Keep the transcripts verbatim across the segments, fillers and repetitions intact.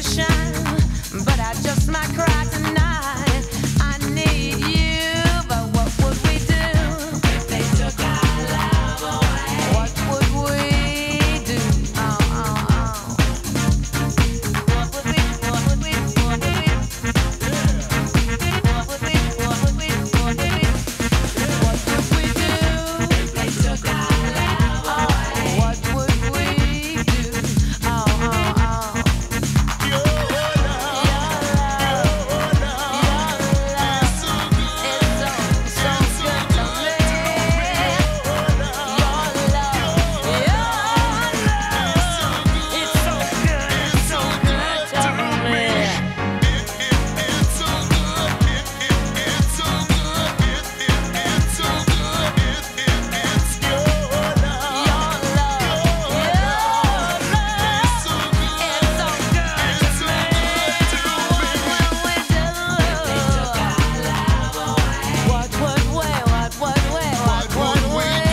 to shine, but I just might cry tonight. I need you, but what would we do if they took our love away? What would we do? Oh, oh, oh. What would we, what would we, what would we? What would we, what would we, what would we? What would we do if they took our love away? What would we do? Oh, oh, oh. Your love, your love, your love is so so good to me. Your love, your love, it's so good, it's so good to me. It's so good, it, it, it's so good, it, it, it's so good, it, it, it's your love, Your love, your love, it's so good, it's so good it's to so me. good to What me. will we do? What would we, what would we, what would we do?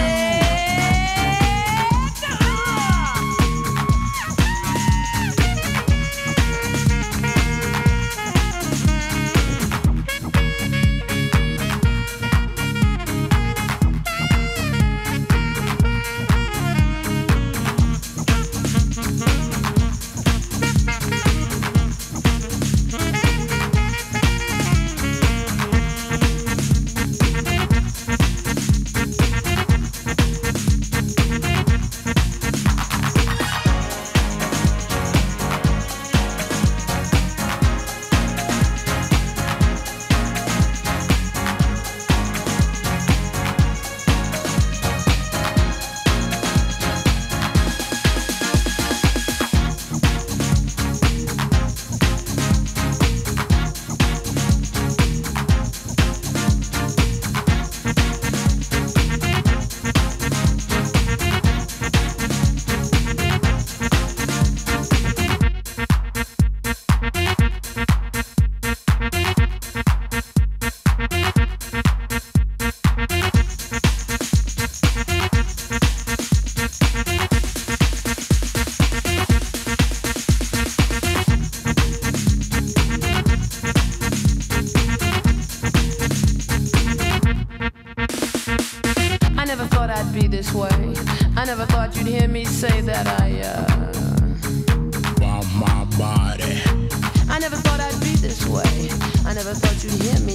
I never thought I'd be this way. I never thought you'd hear me say that I, uh, Want my body. I never thought I'd be this way. I never thought you'd hear